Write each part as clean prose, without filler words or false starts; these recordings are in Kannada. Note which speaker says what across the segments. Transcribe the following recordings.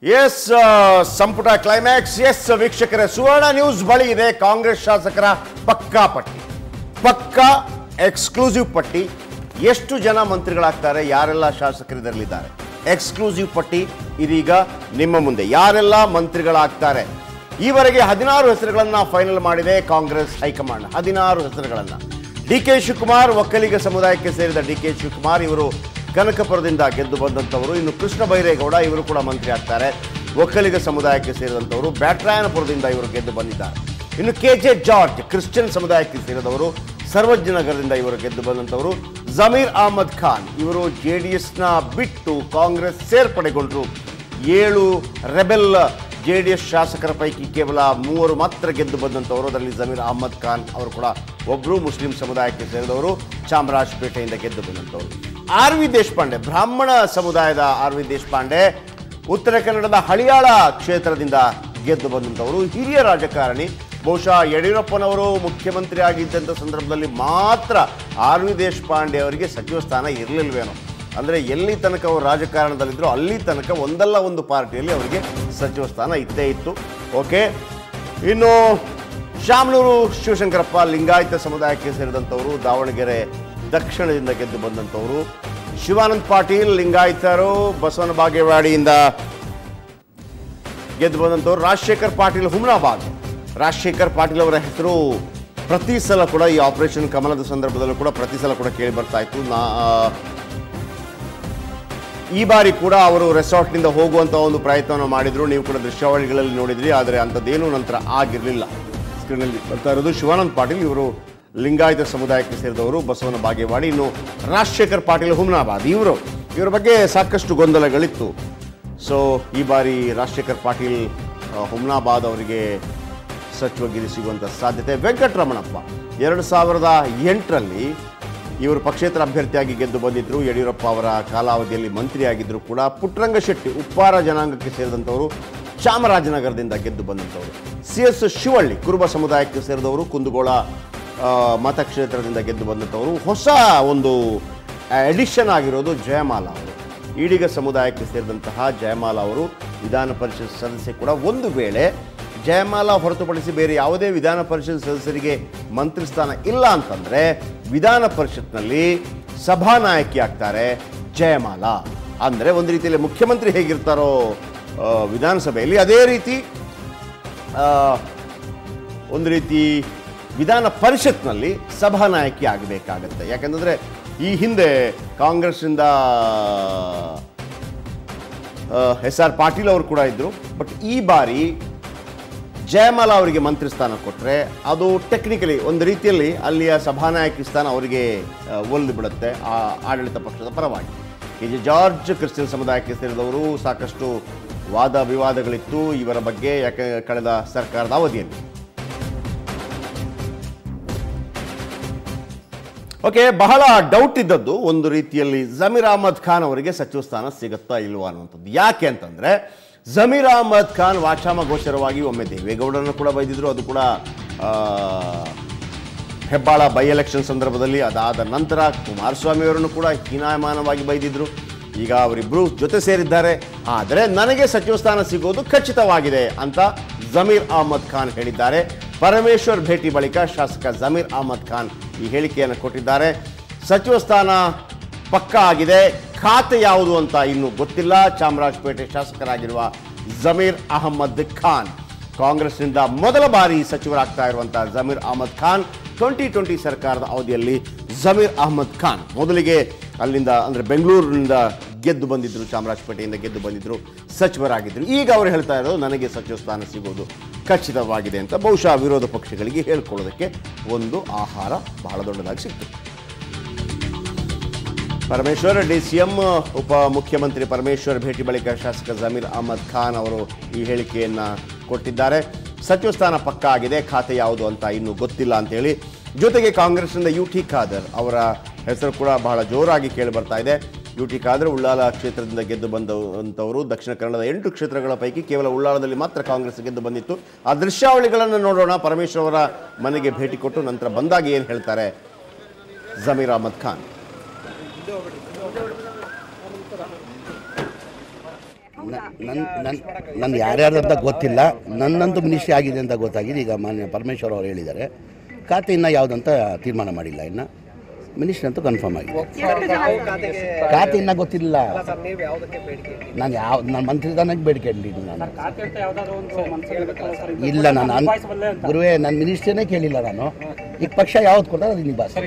Speaker 1: ಎಸ್ ಸಂಪುಟ ಕ್ಲೈಮ್ಯಾಕ್ಸ್. ಎಸ್ ವೀಕ್ಷಕರೇ, ಸುವರ್ಣ ನ್ಯೂಸ್ ಬಳಿ ಇದೆ ಕಾಂಗ್ರೆಸ್ ಶಾಸಕರ ಪಕ್ಕಾ ಪಟ್ಟಿ, ಪಕ್ಕಾ ಎಕ್ಸ್ಕ್ಲೂಸಿವ್ ಪಟ್ಟಿ. ಎಷ್ಟು ಜನ ಮಂತ್ರಿಗಳಾಗ್ತಾರೆ, ಯಾರೆಲ್ಲ ಶಾಸಕರು ಇದರಲ್ಲಿದ್ದಾರೆ, ಎಕ್ಸ್ಕ್ಲೂಸಿವ್ ಪಟ್ಟಿ ಇದೀಗ ನಿಮ್ಮ ಮುಂದೆ. ಯಾರೆಲ್ಲ ಮಂತ್ರಿಗಳಾಗ್ತಾರೆ, ಈವರೆಗೆ 16 ಹೆಸರುಗಳನ್ನು ಫೈನಲ್ ಮಾಡಿದೆ ಕಾಂಗ್ರೆಸ್ ಹೈಕಮಾಂಡ್. 16 ಹೆಸರುಗಳನ್ನು. ಡಿ.ಕೆ. ಶಿವಕುಮಾರ್, ಒಕ್ಕಲಿಗ ಸಮುದಾಯಕ್ಕೆ ಸೇರಿದ ಡಿ.ಕೆ. ಶಿವಕುಮಾರ್ ಇವರು ಕನಕಪುರದಿಂದ ಗೆದ್ದು ಬಂದಂಥವರು. ಇನ್ನು ಕೃಷ್ಣ ಬೈರೇಗೌಡ ಇವರು ಕೂಡ ಮಂತ್ರಿ ಆಗ್ತಾರೆ, ಒಕ್ಕಲಿಗ ಸಮುದಾಯಕ್ಕೆ ಸೇರಿದಂಥವರು. ಬ್ಯಾಟ್ರಾಯನಪುರದಿಂದ ಇವರು ಗೆದ್ದು ಬಂದಿದ್ದಾರೆ. ಇನ್ನು ಕೆ.ಜೆ. ಜಾರ್ಜ್ ಕ್ರಿಶ್ಚಿಯನ್ ಸಮುದಾಯಕ್ಕೆ ಸೇರಿದವರು, ಸರ್ವಜ್ಞನಗರದಿಂದ ಇವರು ಗೆದ್ದು ಬಂದಂಥವರು. ಜಮೀರ್ ಅಹಮದ್ ಖಾನ್ ಇವರು JDSನ ಬಿಟ್ಟು ಕಾಂಗ್ರೆಸ್ ಸೇರ್ಪಡೆಗೊಂಡರು. 7 ರೆಬೆಲ್ JDS ಶಾಸಕರ ಪೈಕಿ ಕೇವಲ 3 ಮಾತ್ರ ಗೆದ್ದು ಬಂದಂಥವರು. ಅದರಲ್ಲಿ ಜಮೀರ್ ಅಹಮದ್ ಖಾನ್ ಅವರು ಕೂಡ ಒಬ್ಬರು ಮುಸ್ಲಿಂ ಸಮುದಾಯಕ್ಕೆ ಸೇರಿದವರು, ಚಾಮರಾಜಪೇಟೆಯಿಂದ ಗೆದ್ದು ಬಂದಂಥವರು. ಆರ್.ವಿ. ದೇಶಪಾಂಡೆ, ಬ್ರಾಹ್ಮಣ ಸಮುದಾಯದ ಆರ್.ವಿ. ದೇಶಪಾಂಡೆ ಉತ್ತರ ಕನ್ನಡದ ಹಳಿಯಾಳ ಕ್ಷೇತ್ರದಿಂದ ಗೆದ್ದು ಬಂದಂಥವರು. ಹಿರಿಯ ರಾಜಕಾರಣಿ. ಬಹುಶಃ ಯಡಿಯೂರಪ್ಪನವರು ಮುಖ್ಯಮಂತ್ರಿ ಆಗಿದ್ದಂಥ ಸಂದರ್ಭದಲ್ಲಿ ಮಾತ್ರ ಆರ್.ವಿ. ದೇಶಪಾಂಡೆ ಅವರಿಗೆ ಸಚಿವ ಸ್ಥಾನ ಇರಲಿಲ್ವೇನೋ. ಅಂದರೆ ಎಲ್ಲಿ ತನಕ ಅವರು ರಾಜಕಾರಣದಲ್ಲಿದ್ದರೂ ಅಲ್ಲಿ ತನಕ ಒಂದಲ್ಲ ಒಂದು ಪಾರ್ಟಿಯಲ್ಲಿ ಅವರಿಗೆ ಸಚಿವ ಸ್ಥಾನ ಇತ್ತೇ ಇತ್ತು. ಓಕೆ. ಇನ್ನು ಶಾಮನೂರು ಶಿವಶಂಕರಪ್ಪ ಲಿಂಗಾಯತ ಸಮುದಾಯಕ್ಕೆ ಸೇರಿದಂಥವರು, ದಾವಣಗೆರೆ ದಕ್ಷಿಣದಿಂದ ಗೆದ್ದು ಬಂದಂಥವರು. ಶಿವಾನಂದ ಪಾಟೀಲ್ ಲಿಂಗಾಯತರು, ಬಸವನ ಬಾಗೇವಾಡಿಯಿಂದ ಗೆದ್ದು ಬಂದಂಥವ್ರು. ರಾಜಶೇಖರ್ ಪಾಟೀಲ್ ಹುಮ್ನಾಬಾದ್. ರಾಜಶೇಖರ್ ಪಾಟೀಲ್ ಅವರ ಹೆಸರು ಪ್ರತಿ ಸಲ ಕೂಡ ಈ ಆಪರೇಷನ್ ಕಮಲದ ಸಂದರ್ಭದಲ್ಲೂ ಕೂಡ ಪ್ರತಿ ಸಲ ಕೂಡ ಕೇಳಿ ಬರ್ತಾ ಇತ್ತು. ಈ ಬಾರಿ ಕೂಡ ಅವರು ರೆಸಾರ್ಟ್ನಿಂದ ಹೋಗುವಂಥ ಒಂದು ಪ್ರಯತ್ನವನ್ನು ಮಾಡಿದ್ರು. ನೀವು ಕೂಡ ದೃಶ್ಯಾವಳಿಗಳಲ್ಲಿ ನೋಡಿದ್ರಿ. ಆದರೆ ಅಂಥದ್ದೇನೂ ನಂತರ ಆಗಿರಲಿಲ್ಲ. ಸ್ಕ್ರೀನಲ್ಲಿ ಬರ್ತಾ ಇರೋದು ಶಿವಾನಂದ ಪಾಟೀಲ್, ಇವರು ಲಿಂಗಾಯತ ಸಮುದಾಯಕ್ಕೆ ಸೇರಿದವರು, ಬಸವನ ಬಾಗೇವಾಡಿ. ಇನ್ನು ರಾಜಶೇಖರ್ ಪಾಟೀಲ್ ಹುಮ್ನಾಬಾದ್ ಇವರ ಬಗ್ಗೆ ಸಾಕಷ್ಟು ಗೊಂದಲಗಳಿತ್ತು. ಸೊ ಈ ಬಾರಿ ರಾಜಶೇಖರ್ ಪಾಟೀಲ್ ಹುಮ್ನಾಬಾದ್ ಅವರಿಗೆ ಸಚಿವಗಿರಿ ಸಿಗುವಂಥ ಸಾಧ್ಯತೆ. ವೆಂಕಟರಮಣಪ್ಪ 2008ರಲ್ಲಿ ಇವರು ಪಕ್ಷೇತರ ಅಭ್ಯರ್ಥಿಯಾಗಿ ಗೆದ್ದು ಬಂದಿದ್ದರು. ಯಡಿಯೂರಪ್ಪ ಅವರ ಕಾಲಾವಧಿಯಲ್ಲಿ ಮಂತ್ರಿಯಾಗಿದ್ದರು ಕೂಡ. ಪುಟ್ಟರಂಗಶೆಟ್ಟಿ ಉಪ್ಪಾರ ಜನಾಂಗಕ್ಕೆ ಸೇರಿದಂಥವರು, ಚಾಮರಾಜನಗರದಿಂದ ಗೆದ್ದು ಬಂದಂಥವರು. CS ಶಿವಳ್ಳಿ ಕುರುಬ ಸಮುದಾಯಕ್ಕೆ ಸೇರಿದವರು, ಕುಂದಗೋಳ ಮತಕ್ಷೇತ್ರದಿಂದ ಗೆದ್ದು ಬಂದಂಥವರು. ಹೊಸ ಒಂದು ಎಡಿಷನ್ ಆಗಿರೋದು ಜಯಮಾಲ ಅವರು, ಈಡಿಗ ಸಮುದಾಯಕ್ಕೆ ಸೇರಿದಂತಹ ಜಯಮಾಲ ಅವರು ವಿಧಾನ ಪರಿಷತ್ ಸದಸ್ಯೆ ಕೂಡ. ಒಂದು ವೇಳೆ ಜಯಮಾಲ ಹೊರತುಪಡಿಸಿ ಬೇರೆ ಯಾವುದೇ ವಿಧಾನ ಪರಿಷತ್ ಸದಸ್ಯರಿಗೆ ಮಂತ್ರಿ ಸ್ಥಾನ ಇಲ್ಲ ಅಂತಂದರೆ ವಿಧಾನ ಪರಿಷತ್ನಲ್ಲಿ ಸಭಾನಾಯಕಿ ಆಗ್ತಾರೆ ಜಯಮಾಲ. ಅಂದರೆ ಒಂದು ರೀತಿಯಲ್ಲಿ ಮುಖ್ಯಮಂತ್ರಿ ಹೇಗಿರ್ತಾರೋ ವಿಧಾನಸಭೆಯಲ್ಲಿ, ಅದೇ ರೀತಿ ಒಂದು ರೀತಿ ವಿಧಾನ ಪರಿಷತ್ನಲ್ಲಿ ಸಭಾನಾಯಕಿ ಆಗಬೇಕಾಗತ್ತೆ. ಯಾಕೆಂದರೆ ಈ ಹಿಂದೆ ಕಾಂಗ್ರೆಸ್ನಿಂದ SR ಪಾಟೀಲ್ ಅವರು ಕೂಡ ಇದ್ದರು. ಬಟ್ ಈ ಬಾರಿ ಜಯಮಾಲ ಅವರಿಗೆ ಮಂತ್ರಿ ಸ್ಥಾನ ಕೊಟ್ಟರೆ ಅದು ಟೆಕ್ನಿಕಲಿ ಒಂದು ರೀತಿಯಲ್ಲಿ ಅಲ್ಲಿಯ ಸಭಾನಾಯಕಿ ಸ್ಥಾನ ಅವರಿಗೆ ಒಲಿದು ಬಿಡುತ್ತೆ ಆ ಆಡಳಿತ ಪಕ್ಷದ ಪರವಾಗಿ. ಕೆ.ಜೆ. ಜಾರ್ಜ್ ಕ್ರಿಶ್ಚಿಯನ್ ಸಮುದಾಯಕ್ಕೆ ಸೇರಿದವರು. ಸಾಕಷ್ಟು ವಾದ ವಿವಾದಗಳಿತ್ತು ಇವರ ಬಗ್ಗೆ, ಯಾಕೆ ಕಳೆದ ಸರ್ಕಾರದ ಅವಧಿಯಲ್ಲಿ. ಓಕೆ, ಬಹಳ ಡೌಟ್ ಇದ್ದದ್ದು ಒಂದು ರೀತಿಯಲ್ಲಿ ಜಮೀರ್ ಅಹಮದ್ ಖಾನ್ ಅವರಿಗೆ ಸಚಿವ ಸ್ಥಾನ ಸಿಗುತ್ತಾ ಇಲ್ವಾ ಅನ್ನುವಂಥದ್ದು. ಯಾಕೆ ಅಂತಂದರೆ ಜಮೀರ್ ಅಹಮದ್ ಖಾನ್ ವಾಚಾಮಗೋಚರವಾಗಿ ಒಮ್ಮೆ ದೇವೇಗೌಡರನ್ನು ಕೂಡ ಬೈದಿದ್ರು. ಅದು ಕೂಡ ಹೆಬ್ಬಾಳ ಬೈ ಎಲೆಕ್ಷನ್ ಸಂದರ್ಭದಲ್ಲಿ. ಅದಾದ ನಂತರ ಕುಮಾರಸ್ವಾಮಿ ಅವರನ್ನು ಕೂಡ ಹೀನಾಯಮಾನವಾಗಿ ಬೈದಿದ್ರು. ಈಗ ಅವರಿಬ್ಬರು ಜೊತೆ ಸೇರಿದ್ದಾರೆ. ಆದರೆ ನನಗೆ ಸಚಿವ ಸ್ಥಾನ ಸಿಗೋದು ಖಚಿತವಾಗಿದೆ ಅಂತ ಜಮೀರ್ ಅಹಮದ್ ಖಾನ್ ಹೇಳಿದ್ದಾರೆ. ಪರಮೇಶ್ವರ್ ಭೇಟಿ ಬಳಿಕ ಶಾಸಕ ಜಮೀರ್ ಅಹಮದ್ ಖಾನ್ ಈ ಹೇಳಿಕೆಯನ್ನು ಕೊಟ್ಟಿದ್ದಾರೆ. ಸಚಿವ ಸ್ಥಾನ ಪಕ್ಕಾ ಆಗಿದೆ, ಖಾತೆ ಯಾವುದು ಅಂತ ಇನ್ನೂ ಗೊತ್ತಿಲ್ಲ. ಚಾಮರಾಜಪೇಟೆ ಶಾಸಕರಾಗಿರುವ ಜಮೀರ್ ಅಹಮದ್ ಖಾನ್ ಕಾಂಗ್ರೆಸ್ನಿಂದ ಮೊದಲ ಬಾರಿ ಸಚಿವರಾಗ್ತಾ ಇರುವಂಥ ಜಮೀರ್ ಅಹಮದ್ ಖಾನ್ 2020 ಸರ್ಕಾರದ ಅವಧಿಯಲ್ಲಿ ಜಮೀರ್ ಅಹಮದ್ ಖಾನ್ ಮೊದಲಿಗೆ ಅಲ್ಲಿಂದ ಅಂದರೆ ಬೆಂಗಳೂರಿನಿಂದ ಗೆದ್ದು ಬಂದಿದ್ದರು, ಚಾಮರಾಜಪೇಟೆಯಿಂದ ಗೆದ್ದು ಬಂದಿದ್ದರು, ಸಚಿವರಾಗಿದ್ದರು. ಈಗ ಅವರು ಹೇಳ್ತಾ ಇರೋದು ನನಗೆ ಸಚಿವ ಸ್ಥಾನ ಸಿಗೋದು ಖಚಿತವಾಗಿದೆ ಅಂತ. ಬಹುಶಃ ವಿರೋಧ ಪಕ್ಷಗಳಿಗೆ ಹೇಳ್ಕೊಳ್ಳೋದಕ್ಕೆ ಒಂದು ಆಹಾರ ಬಹಳ ದೊಡ್ಡದಾಗಿ ಸಿಕ್ತು. ಪರಮೇಶ್ವರ್ DCM ಉಪ ಮುಖ್ಯಮಂತ್ರಿ ಪರಮೇಶ್ವರ್ ಭೇಟಿ ಬಳಿಕ ಶಾಸಕ ಜಮೀರ್ ಅಹಮದ್ ಖಾನ್ ಅವರು ಈ ಹೇಳಿಕೆಯನ್ನು ಕೊಟ್ಟಿದ್ದಾರೆ. ಸಚಿವ ಸ್ಥಾನ ಪಕ್ಕಾ ಆಗಿದೆ, ಖಾತೆ ಯಾವುದು ಅಂತ ಇನ್ನೂ ಗೊತ್ತಿಲ್ಲ ಅಂತೇಳಿ. ಜೊತೆಗೆ ಕಾಂಗ್ರೆಸ್ನಿಂದ UT ಖಾದರ್ ಅವರ ಹೆಸರು ಕೂಡ ಬಹಳ ಜೋರಾಗಿ ಕೇಳಿ ಬರ್ತಾ ಇದೆ. UT ಖಾದರ್ ಉಳ್ಳಾಲ ಕ್ಷೇತ್ರದಿಂದ ಗೆದ್ದು ಬಂದಂಥವರು. ದಕ್ಷಿಣ ಕನ್ನಡದ 8 ಕ್ಷೇತ್ರಗಳ ಪೈಕಿ ಕೇವಲ ಉಳ್ಳಾಲದಲ್ಲಿ ಮಾತ್ರ ಕಾಂಗ್ರೆಸ್ ಗೆದ್ದು ಬಂದಿತ್ತು. ಆ ದೃಶ್ಯಾವಳಿಗಳನ್ನು ನೋಡೋಣ. ಪರಮೇಶ್ವರ್ ಅವರ ಮನೆಗೆ ಭೇಟಿ ಕೊಟ್ಟು ನಂತರ ಬಂದಾಗ ಏನು ಹೇಳ್ತಾರೆ ಜಮೀರ್ ಅಹಮದ್ ಖಾನ್.
Speaker 2: ನನ್ನ ಯಾರ್ಯಾರಂತ ಗೊತ್ತಿಲ್ಲ. ನನ್ನಂತೂ ಮಿನಿಸ್ಟ್ರಿ ಆಗಿದೆ ಅಂತ ಗೊತ್ತಾಗಿದೆ. ಈಗ ಮಾನ್ಯ ಪರಮೇಶ್ವರ್ ಅವರು ಹೇಳಿದ್ದಾರೆ, ಖಾತೆ ಇನ್ನೂ ಯಾವುದಂತ ತೀರ್ಮಾನ ಮಾಡಿಲ್ಲ. ಇನ್ನು ಮಿನಿಸ್ಟ್ರಿ ಅಂತೂ ಕನ್ಫರ್ಮ್ ಆಗಿದೆ. ಖಾತೆ ಇನ್ನೂ ಗೊತ್ತಿಲ್ಲ. ನಾನು ಮಂತ್ರಿದಾನಾಗಿ ಬೇಡಿಕೆ ಇಡಲಿಲ್ಲ. ನಾನು ಇಲ್ಲ, ನಾನು ಗುರುವೇ ನನ್ನ ಮಿನಿಸ್ಟ್ರಿನೇ ಕೇಳಿಲ್ಲ. ನಾನು ಈಗ ಪಕ್ಷ ಯಾವ್ದು ಕೊಟ್ಟಾರೆ ಅದು ನಿಭಾಯಿಸ್ತೀನಿ.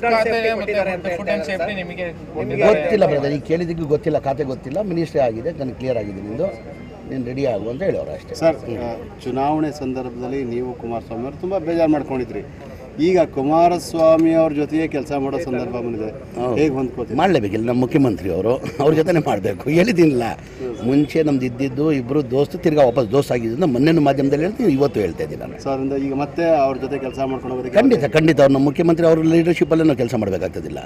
Speaker 2: ಗೊತ್ತಿಲ್ಲ ಬ್ರದರ್, ಈಗ ಕೇಳಿದ್ದಕ್ಕೂ ಗೊತ್ತಿಲ್ಲ. ಖಾತೆ ಗೊತ್ತಿಲ್ಲ. ಮಿನಿಸ್ಟ್ರಿ ಆಗಿದೆ, ನನಗೆ ಕ್ಲಿಯರ್ ಆಗಿದೆ. ನೀನು ರೆಡಿ ಆಗು ಅಂತ ಹೇಳೋರು ಅಷ್ಟೇ.
Speaker 3: ಸರ್, ಚುನಾವಣೆ ಸಂದರ್ಭದಲ್ಲಿ ನೀವು ಕುಮಾರಸ್ವಾಮಿ ಅವರು ತುಂಬ ಬೇಜಾರು ಮಾಡ್ಕೊಂಡಿದ್ರಿ. ಈಗ ಕುಮಾರಸ್ವಾಮಿ ಅವ್ರ ಜೊತೆಗೆ ಕೆಲಸ ಮಾಡೋ ಸಂದರ್ಭ ಬಂದಿದೆ, ಹೇಗೆ ಹೊಂದ್ಕೋತೀವಿ?
Speaker 2: ಮಾಡಲೇಬೇಕಿಲ್ಲ. ನಮ್ಮ ಮುಖ್ಯಮಂತ್ರಿ ಅವರು ಅವ್ರ ಜೊತೆನೇ ಮಾಡಬೇಕು. ಹೇಳಿದ್ದೀನಿಲ್ಲ, ಮುಂಚೆ ನಮ್ದು ಇದ್ದಿದ್ದು ಇಬ್ಬರು ದೋಸ್ತು ತಿರ್ಗಾ ವಾಪಸ್ ದೋಸ್ತ್ ಆಗಿದ್ದರಿಂದ ಮೊನ್ನೆ ಮಾಧ್ಯಮದಲ್ಲಿ ಹೇಳ್ತೀನಿ, ಇವತ್ತು ಹೇಳ್ತಾ ಇದ್ದೀನಿ ನಾನು.
Speaker 3: ಸೊ ಅದರಿಂದ ಈಗ ಮತ್ತೆ ಅವ್ರ ಜೊತೆ ಕೆಲಸ ಮಾಡ್ಕೊಂಡು ಹೋಗೋದಕ್ಕೆ
Speaker 2: ಖಂಡಿತ ಅವ್ರು ನಮ್ಮ ಮುಖ್ಯಮಂತ್ರಿ ಅವ್ರ ಲೀಡರ್ಶಿಪ್ಪಲ್ಲೇ ನಾವು ಕೆಲಸ ಮಾಡಬೇಕಾಗ್ತದಿಲ್ಲ.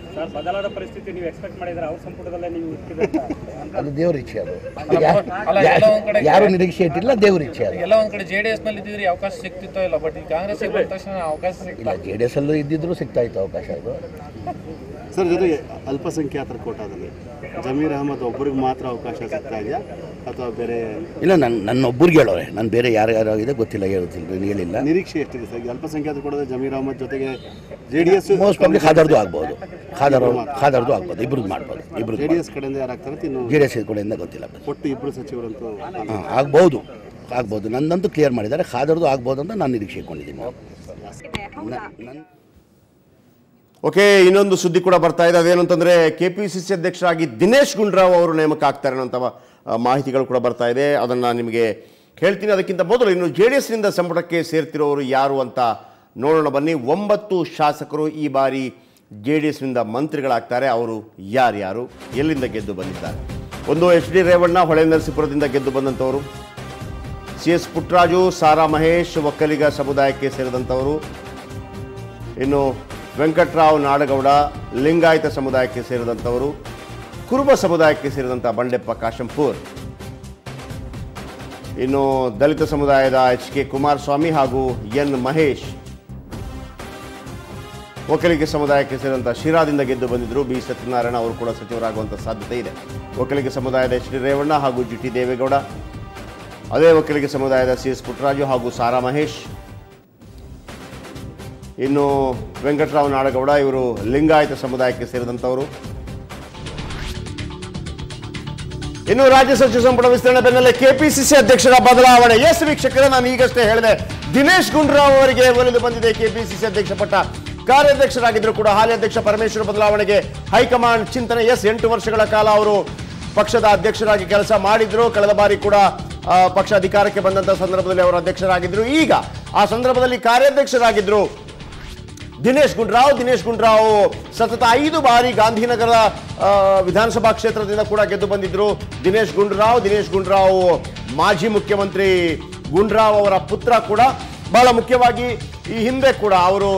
Speaker 2: ಅದು ದೇವ್ರ ಇಚ್ಛೆ. ಅದು ಯಾರು ನಿರೀಕ್ಷೆ ಇಟ್ಟಿಲ್ಲ, ದೇವ್ರ ಇಚ್ಛೆ. ಅದು
Speaker 4: ಎಲ್ಲ ಒಂದ್ ಕಡೆ JDS ನಲ್ಲಿ ಇದ್ದಿದ್ರೆ ಅವಕಾಶ ಸಿಕ್ತಿತ್ತೋ ಇಲ್ಲ, ಬಟ್ ಈ ಕಾಂಗ್ರೆಸ್ ಬಂದ ತಕ್ಷಣ ಅವಕಾಶ ಸಿಕ್ಕಿಲ್ಲ.
Speaker 2: JDS ಅಲ್ಲೂ ಇದ್ದಿದ್ರು ಸಿಗ್ತಾ ಇತ್ತು ಅವಕಾಶ. ಇದು
Speaker 3: ಸರ್, ಜೊತೆಗೆ ಅಲ್ಪಸಂಖ್ಯಾತರ ಕೋಟಾದಲ್ಲಿ ಜಮೀರ್ ಅಹಮದ್ ಒಬ್ಬರಿಗೆ ಮಾತ್ರ ಅವಕಾಶ ಸಿಗ್ತಾ ಇದೆಯಾ ಅಥವಾ ಬೇರೆ?
Speaker 2: ಇಲ್ಲ, ನನ್ನ ಒಬ್ಬರಿಗೆ ಹೇಳೋರೆ. ನಾನು ಬೇರೆ ಯಾರ್ಯಾರಾಗಿದೆ ಗೊತ್ತಿಲ್ಲ, ಹೇಳಿಲ್ಲ.
Speaker 3: ನಿರೀಕ್ಷೆ ಎಷ್ಟಿದೆ ಸರ್? ಅಲ್ಪಸಂಖ್ಯಾತ ಕೊಡೋದು ಜಮೀರ್ ಅಹಮದ್ ಜೊತೆಗೆ JDS
Speaker 2: ಮೋಸ್ಟ್ ಪಬ್ಲಿಕ್ ಖಾದರ್ದು ಆಗ್ಬೋದು. ಖಾದರ್ದು ಆಗ್ಬೋದು. ಇಬ್ರದ್ದು ಮಾಡ್ಬೋದು. ಇಬ್ರು
Speaker 3: JDS ಕಡೆಯಿಂದ ಯಾರಾಗ್ತಾರೆ?
Speaker 2: JDS ಕಡೆಯಿಂದ ಗೊತ್ತಿಲ್ಲ.
Speaker 3: ಒಟ್ಟು ಇಬ್ಬರು ಸಚಿವರಂತೂ
Speaker 2: ಆಗ್ಬೋದು. ನನ್ನಂತೂ ಕ್ಲಿಯರ್ ಮಾಡಿದ್ದಾರೆ. ಖಾದರ್ದು ಆಗ್ಬೋದು ಅಂತ ನಾನು ನಿರೀಕ್ಷೆ ಇಟ್ಕೊಂಡಿದ್ದೀನಿ.
Speaker 1: ಓಕೆ, ಇನ್ನೊಂದು ಸುದ್ದಿ ಕೂಡ ಬರ್ತಾ ಇದೆ. ಅದೇನು ಅಂತಂದರೆ KPCC ಅಧ್ಯಕ್ಷರಾಗಿ ದಿನೇಶ್ ಗುಂಡೂರಾವ್ ಅವರು ನೇಮಕ ಆಗ್ತಾರೆ ಅನ್ನೋಂಥ ಮಾಹಿತಿಗಳು ಕೂಡ ಬರ್ತಾ ಇದೆ. ಅದನ್ನು ನಿಮಗೆ ಹೇಳ್ತೀನಿ. ಅದಕ್ಕಿಂತ ಮೊದಲು ಇನ್ನು JDSನಿಂದ ಸಂಪುಟಕ್ಕೆ ಸೇರ್ತಿರೋರು ಯಾರು ಅಂತ ನೋಡೋಣ ಬನ್ನಿ. 9 ಶಾಸಕರು ಈ ಬಾರಿ JDSನಿಂದ ಮಂತ್ರಿಗಳಾಗ್ತಾರೆ. ಅವರು ಯಾರ್ಯಾರು, ಎಲ್ಲಿಂದ ಗೆದ್ದು ಬಂದಿದ್ದಾರೆ? ಒಂದು HD ರೇವಣ್ಣ, ಹೊಳೆ ನರಸೀಪುರದಿಂದ ಗೆದ್ದು ಬಂದಂಥವರು. CS ಪುಟ್ಟರಾಜು, ಸಾರಾ ಮಹೇಶ್ ಒಕ್ಕಲಿಗ ಸಮುದಾಯಕ್ಕೆ ಸೇರಿದಂಥವರು. ಇನ್ನು ವೆಂಕಟರಾವ್ ನಾಡಗೌಡ ಲಿಂಗಾಯತ ಸಮುದಾಯಕ್ಕೆ ಸೇರಿದಂಥವರು. ಕುರುಬ ಸಮುದಾಯಕ್ಕೆ ಸೇರಿದಂಥ ಬಂಡೆಪ್ಪ ಕಾಶಂಪುರ್. ಇನ್ನು ದಲಿತ ಸಮುದಾಯದ HK ಕುಮಾರಸ್ವಾಮಿ ಹಾಗೂ N ಮಹೇಶ್. ಒಕ್ಕಲಿಗ ಸಮುದಾಯಕ್ಕೆ ಸೇರಿದಂಥ ಶಿರಾದಿಂದ ಗೆದ್ದು ಬಂದಿದ್ದರು B ಸತ್ಯನಾರಾಯಣ, ಅವರು ಕೂಡ ಸಚಿವರಾಗುವಂಥ ಸಾಧ್ಯತೆ ಇದೆ. ಒಕ್ಕಲಿಗ ಸಮುದಾಯದ HD ರೇವಣ್ಣ ಹಾಗೂ GT ದೇವೇಗೌಡ. ಅದೇ ಒಕ್ಕಲಿಗ ಸಮುದಾಯದ CS ಪುಟ್ಟರಾಜು ಹಾಗೂ ಸಾರಾ ಮಹೇಶ್. ಇನ್ನು ವೆಂಕಟರಾವ್ ನಾಡಗೌಡ, ಇವರು ಲಿಂಗಾಯತ ಸಮುದಾಯಕ್ಕೆ ಸೇರಿದಂಥವರು. ಇನ್ನು ರಾಜ್ಯ ಸಚಿವ ಸಂಪುಟ ವಿಸ್ತರಣೆ ಬೆನ್ನಲ್ಲೇ KPCC ಅಧ್ಯಕ್ಷರ ಬದಲಾವಣೆ. ಎಸ್ ವೀಕ್ಷಕರೇ, ನಾನು ಈಗಷ್ಟೇ ಹೇಳಿದೆ, ದಿನೇಶ್ ಗುಂಡೂರಾವ್ ಅವರಿಗೆ ಒಲಿದು ಬಂದಿದೆ KPCC ಅಧ್ಯಕ್ಷ ಪಟ್ಟ. ಕಾರ್ಯಾಧ್ಯಕ್ಷರಾಗಿದ್ದರೂ ಕೂಡ ಹಾಲಿ ಅಧ್ಯಕ್ಷ ಪರಮೇಶ್ವರ್ ಬದಲಾವಣೆಗೆ ಹೈಕಮಾಂಡ್ ಚಿಂತನೆ. 8 ವರ್ಷಗಳ ಕಾಲ ಅವರು ಪಕ್ಷದ ಅಧ್ಯಕ್ಷರಾಗಿ ಕೆಲಸ ಮಾಡಿದ್ರು. ಕಳೆದ ಬಾರಿ ಕೂಡ ಪಕ್ಷ ಅಧಿಕಾರಕ್ಕೆ ಬಂದಂಥ ಸಂದರ್ಭದಲ್ಲಿ ಅವರು ಅಧ್ಯಕ್ಷರಾಗಿದ್ದರು. ಈಗ ಆ ಸಂದರ್ಭದಲ್ಲಿ ಕಾರ್ಯಾಧ್ಯಕ್ಷರಾಗಿದ್ದರು ದಿನೇಶ್ ಗುಂಡೂರಾವ್ ಸತತ 5 ಬಾರಿ ಗಾಂಧಿನಗರ ವಿಧಾನಸಭಾ ಕ್ಷೇತ್ರದಿಂದ ಕೂಡ ಗೆದ್ದು ಬಂದಿದ್ರು. ದಿನೇಶ್ ಗುಂಡೂರಾವ್ ಮಾಜಿ ಮುಖ್ಯಮಂತ್ರಿ ಗುಂಡೂರಾವ್ ಅವರ ಪುತ್ರ ಕೂಡ. ಬಹಳ ಮುಖ್ಯವಾಗಿ ಈ ಹಿಂದೆ ಕೂಡ ಅವರು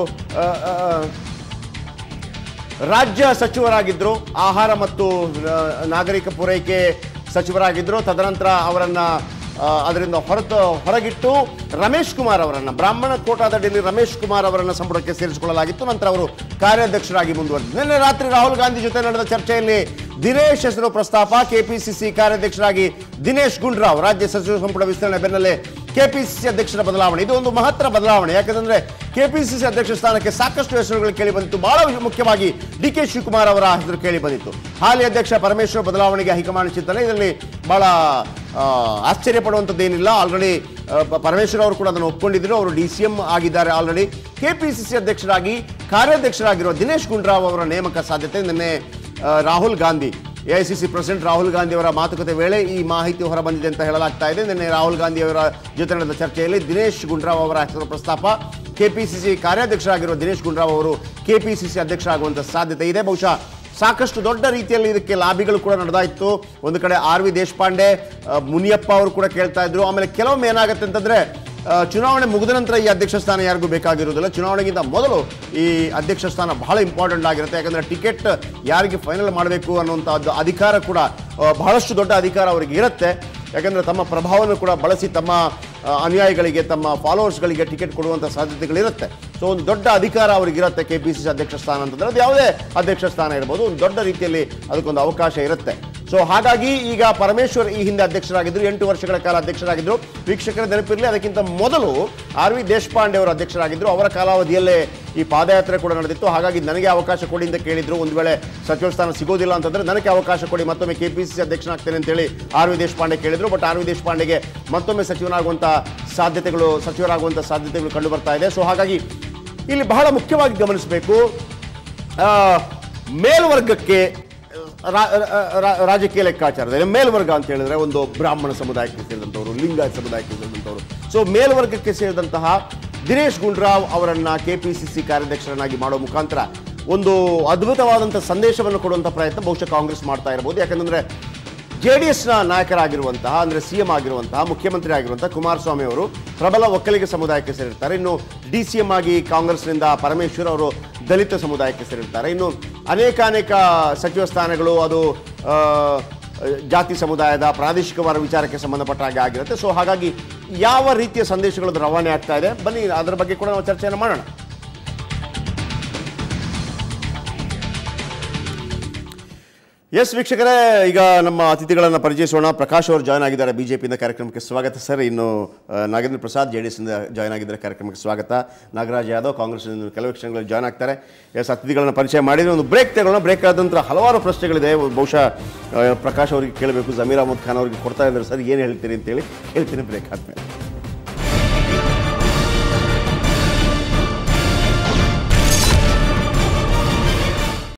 Speaker 1: ರಾಜ್ಯ ಸಚಿವರಾಗಿದ್ದರು, ಆಹಾರ ಮತ್ತು ನಾಗರಿಕ ಪೂರೈಕೆ ಸಚಿವರಾಗಿದ್ದರು. ತದನಂತರ ಅವರನ್ನು ಅದರಿಂದ ಹೊರಗಿಟ್ಟು ರಮೇಶ್ ಕುಮಾರ್ ಅವರನ್ನು, ಬ್ರಾಹ್ಮಣ ಕೋಟಾದಡಿಯಲ್ಲಿ ರಮೇಶ್ ಕುಮಾರ್ ಅವರನ್ನು ಸಂಪುಟಕ್ಕೆ ಸೇರಿಸಿಕೊಳ್ಳಲಾಗಿತ್ತು. ನಂತರ ಅವರು ಕಾರ್ಯಾಧ್ಯಕ್ಷರಾಗಿ ಮುಂದುವರೆದರು. ನಿನ್ನೆ ರಾತ್ರಿ ರಾಹುಲ್ ಗಾಂಧಿ ಜೊತೆ ನಡೆದ ಚರ್ಚೆಯಲ್ಲಿ ದಿನೇಶ್ ಹೆಸರು ಪ್ರಸ್ತಾಪ. KPCC ಕಾರ್ಯಾಧ್ಯಕ್ಷರಾಗಿ ದಿನೇಶ್ ಗುಂಡೂರಾವ್. ರಾಜ್ಯ ಸಚಿವ ಸಂಪುಟ ವಿಸ್ತರಣೆ ಬೆನ್ನಲ್ಲೇ KPCC ಅಧ್ಯಕ್ಷರ ಬದಲಾವಣೆ. ಇದು ಒಂದು ಮಹತ್ತರ ಬದಲಾವಣೆ. ಯಾಕಂದ್ರೆ KPCC ಅಧ್ಯಕ್ಷ ಸ್ಥಾನಕ್ಕೆ ಸಾಕಷ್ಟು ಹೆಸರುಗಳು ಕೇಳಿ ಬಂದಿತ್ತು. ಬಹಳ ಮುಖ್ಯವಾಗಿ DK ಶಿವಕುಮಾರ್ ಅವರ ಹೆಸರು ಕೇಳಿ ಬಂದಿತ್ತು. ಹಾಲಿ ಅಧ್ಯಕ್ಷ ಪರಮೇಶ್ವರ್ ಬದಲಾವಣೆಗೆ ಹೈಕಮಾಂಡ್ ಚಿಂತನೆ. ಇದರಲ್ಲಿ ಬಹಳ ಆಶ್ಚರ್ಯ ಪಡುವಂಥದ್ದೇನಿಲ್ಲ. ಆಲ್ರೆಡಿ ಪರಮೇಶ್ವರ್ ಅವರು ಕೂಡ ಅದನ್ನು ಒಪ್ಕೊಂಡಿದ್ರು. ಅವರು DCM ಆಗಿದ್ದಾರೆ ಆಲ್ರೆಡಿ. KPCC ಅಧ್ಯಕ್ಷರಾಗಿ ಕಾರ್ಯಾಧ್ಯಕ್ಷರಾಗಿರುವ ದಿನೇಶ್ ಗುಂಡೂರಾವ್ ಅವರ ನೇಮಕ ಸಾಧ್ಯತೆ. ನಿನ್ನೆ ರಾಹುಲ್ ಗಾಂಧಿ, AICC ಪ್ರೆಸಿಡೆಂಟ್ ರಾಹುಲ್ ಗಾಂಧಿ ಅವರ ಮಾತುಕತೆ ವೇಳೆ ಈ ಮಾಹಿತಿ ಹೊರಬಂದಿದೆ ಅಂತ ಹೇಳಲಾಗ್ತಾ ಇದೆ. ನಿನ್ನೆ ರಾಹುಲ್ ಗಾಂಧಿ ಅವರ ಜೊತೆ ನಡೆದ ಚರ್ಚೆಯಲ್ಲಿ ದಿನೇಶ್ ಗುಂಡೂರಾವ್ ಅವರ ಹೆಸರು ಪ್ರಸ್ತಾಪ. KPCC ಕಾರ್ಯಾಧ್ಯಕ್ಷರಾಗಿರುವ ದಿನೇಶ್ ಗುಂಡೂರಾವ್ ಅವರು KPCC ಅಧ್ಯಕ್ಷ ಆಗುವಂಥ ಸಾಧ್ಯತೆ ಇದೆ. ಬಹುಶಃ ಸಾಕಷ್ಟು ದೊಡ್ಡ ರೀತಿಯಲ್ಲಿ ಇದಕ್ಕೆ ಲಾಬಿಗಳು ಕೂಡ ನಡೆದಾಯಿತು. ಒಂದು ಕಡೆ RV ದೇಶಪಾಂಡೆ, ಮುನಿಯಪ್ಪ ಅವರು ಕೂಡ ಕೇಳ್ತಾ ಇದ್ರು. ಆಮೇಲೆ ಕೆಲವೊಮ್ಮೆ ಏನಾಗುತ್ತೆ ಅಂತಂದ್ರೆ, ಚುನಾವಣೆ ಮುಗಿದ ನಂತರ ಈ ಅಧ್ಯಕ್ಷ ಸ್ಥಾನ ಯಾರಿಗೂ ಬೇಕಾಗಿರೋದಿಲ್ಲ. ಚುನಾವಣೆಗಿಂತ ಮೊದಲು ಈ ಅಧ್ಯಕ್ಷ ಸ್ಥಾನ ಬಹಳ ಇಂಪಾರ್ಟೆಂಟ್ ಆಗಿರುತ್ತೆ. ಯಾಕಂದರೆ ಟಿಕೆಟ್ ಯಾರಿಗೆ ಫೈನಲ್ ಮಾಡಬೇಕು ಅನ್ನುವಂಥದ್ದು ಅಧಿಕಾರ ಕೂಡ ಬಹಳಷ್ಟು ದೊಡ್ಡ ಅಧಿಕಾರ ಅವರಿಗೆ ಇರುತ್ತೆ. ಯಾಕಂದರೆ ತಮ್ಮ ಪ್ರಭಾವವನ್ನು ಕೂಡ ಬಳಸಿ ತಮ್ಮ ಅನುಯಾಯಿಗಳಿಗೆ, ತಮ್ಮ ಫಾಲೋವರ್ಸ್ಗಳಿಗೆ ಟಿಕೆಟ್ ಕೊಡುವಂಥ ಸಾಧ್ಯತೆಗಳಿರುತ್ತೆ. ಸೊ ಒಂದು ದೊಡ್ಡ ಅಧಿಕಾರ ಅವರಿಗಿರುತ್ತೆ KPCC ಅಧ್ಯಕ್ಷ ಸ್ಥಾನ ಅಂತಂದರೆ. ಅದು ಯಾವುದೇ ಅಧ್ಯಕ್ಷ ಸ್ಥಾನ ಇರ್ಬೋದು, ಒಂದು ದೊಡ್ಡ ರೀತಿಯಲ್ಲಿ ಅದಕ್ಕೊಂದು ಅವಕಾಶ ಇರುತ್ತೆ. ಸೊ ಹಾಗಾಗಿ ಈಗ ಪರಮೇಶ್ವರ್ ಈ ಹಿಂದೆ ಅಧ್ಯಕ್ಷರಾಗಿದ್ದರು, 8 ವರ್ಷಗಳ ಕಾಲ ಅಧ್ಯಕ್ಷರಾಗಿದ್ದರು. ವೀಕ್ಷಕರ ನೆನಪಿರಲಿ, ಅದಕ್ಕಿಂತ ಮೊದಲು ಆರ್ ವಿ ದೇಶಪಾಂಡೆ ಅವರು ಅಧ್ಯಕ್ಷರಾಗಿದ್ದರು. ಅವರ ಕಾಲಾವಧಿಯಲ್ಲೇ ಈ ಪಾದಯಾತ್ರೆ ಕೂಡ ನಡೆದಿತ್ತು. ಹಾಗಾಗಿ ನನಗೆ ಅವಕಾಶ ಕೊಡಿ ಅಂತ ಕೇಳಿದ್ರು. ಒಂದು ವೇಳೆ ಸಚಿವ ಸ್ಥಾನ ಸಿಗೋದಿಲ್ಲ ಅಂತಂದ್ರೆ ನನಗೆ ಅವಕಾಶ ಕೊಡಿ, ಮತ್ತೊಮ್ಮೆ KPCC ಅಧ್ಯಕ್ಷನಾಗ್ತೇನೆ ಅಂತೇಳಿ ಆರ್ ವಿ ದೇಶಪಾಂಡೆ ಕೇಳಿದ್ರು. ಬಟ್ ಆರ್ ವಿ ದೇಶಪಾಂಡೆಗೆ ಮತ್ತೊಮ್ಮೆ ಸಚಿವರಾಗುವಂಥ ಸಾಧ್ಯತೆಗಳು ಕಂಡು ಬರ್ತಾ ಇದೆ. ಸೊ ಹಾಗಾಗಿ ಇಲ್ಲಿ ಬಹಳ ಮುಖ್ಯವಾಗಿ ಗಮನಿಸಬೇಕು, ಮೇಲ್ವರ್ಗಕ್ಕೆ ರಾಜಕೀಯ ಲೆಕ್ಕಾಚಾರದಲ್ಲಿ ಮೇಲ್ವರ್ಗ ಅಂತ ಹೇಳಿದ್ರೆ ಒಂದು ಬ್ರಾಹ್ಮಣ ಸಮುದಾಯಕ್ಕೆ ಸೇರಿದಂಥವ್ರು, ಲಿಂಗಾಯತ ಸಮುದಾಯಕ್ಕೆ ಸೇರಿದಂಥವ್ರು. ಸೊ ಮೇಲ್ವರ್ಗಕ್ಕೆ ಸೇರಿದಂತಹ ದಿನೇಶ್ ಗುಂಡೂರಾವ್ ಅವರನ್ನ KPCC ಕಾರ್ಯಾಧ್ಯಕ್ಷರನ್ನಾಗಿ ಮಾಡೋ ಮುಖಾಂತರ ಒಂದು ಅದ್ಭುತವಾದಂಥ ಸಂದೇಶವನ್ನು ಕೊಡುವಂಥ ಪ್ರಯತ್ನ ಬಹುಶಃ ಕಾಂಗ್ರೆಸ್ ಮಾಡ್ತಾ ಇರಬಹುದು. ಯಾಕಂದ್ರೆ JDSನ ನಾಯಕರಾಗಿರುವಂತಹ, ಅಂದರೆ CM ಆಗಿರುವಂತಹ, ಮುಖ್ಯಮಂತ್ರಿ ಆಗಿರುವಂತಹ ಕುಮಾರಸ್ವಾಮಿ ಅವರು ಪ್ರಬಲ ಒಕ್ಕಲಿಗ ಸಮುದಾಯಕ್ಕೆ ಸೇರಿರ್ತಾರೆ. ಇನ್ನು DCM ಆಗಿ ಕಾಂಗ್ರೆಸ್ನಿಂದ ಪರಮೇಶ್ವರ್ ಅವರು ದಲಿತ ಸಮುದಾಯಕ್ಕೆ ಸೇರಿರ್ತಾರೆ. ಇನ್ನು ಅನೇಕ ಸಚಿವ ಸ್ಥಾನಗಳು ಅದು ಜಾತಿ ಸಮುದಾಯದ ಪ್ರಾದೇಶಿಕವಾದ ವಿಚಾರಕ್ಕೆ ಸಂಬಂಧಪಟ್ಟ ಹಾಗೆ ಆಗಿರುತ್ತೆ. ಸೊ ಹಾಗಾಗಿ ಯಾವ ರೀತಿಯ ಸಂದೇಶಗಳು ರವಾನೆ ಆಗ್ತಾ ಇದೆ, ಬನ್ನಿ ಅದರ ಬಗ್ಗೆ ಕೂಡ ನಾವು ಚರ್ಚೆಯನ್ನು ಮಾಡೋಣ. ಎಸ್ ವೀಕ್ಷಕರೇ, ಈಗ ನಮ್ಮ ಅತಿಥಿಗಳನ್ನು ಪರಿಚಯಿಸೋಣ. ಪ್ರಕಾಶ್ ಅವರು ಜಾಯ್ನ್ ಆಗಿದ್ದಾರೆ ಬಿಜೆಪಿಯಿಂದ. ಕಾರ್ಯಕ್ರಮಕ್ಕೆ ಸ್ವಾಗತ ಸರ್. ಇನ್ನು ನಾಗೇಂದ್ರ ಪ್ರಸಾದ್ JDSನಿಂದ ಜಾಯ್ನ್ ಆಗಿದ್ದಾರೆ. ಕಾರ್ಯಕ್ರಮಕ್ಕೆ ಸ್ವಾಗತ. ನಾಗರಾಜ್ ಯಾದವ್ ಕಾಂಗ್ರೆಸ್ನಿಂದ ಕೆಲವು ಕ್ಷಣಗಳಲ್ಲಿ ಜಾಯ್ನ್ ಆಗ್ತಾರೆ. ಎಸ್, ಅತಿಥಿಗಳನ್ನು ಪರಿಚಯ ಮಾಡಿದರೆ ಒಂದು ಬ್ರೇಕ್ ತಗೊಳ್ಳೋಣ. ಬ್ರೇಕ್ ಆದ ನಂತರ ಹಲವಾರು ಪ್ರಶ್ನೆಗಳಿದೆ. ಬಹುಶಃ ಪ್ರಕಾಶ್ ಅವರಿಗೆ ಕೇಳಬೇಕು, ಜಮೀರ್ ಅಹಮದ್ ಖಾನ್ ಅವರಿಗೆ ಕೊಡ್ತಾ ಇದ್ದಾರೆ ಸರ್, ಏನು ಹೇಳ್ತೀರಿ ಅಂತೇಳಿ ಹೇಳ್ತೀನಿ ಬ್ರೇಕ್ ಆದಮೇಲೆ.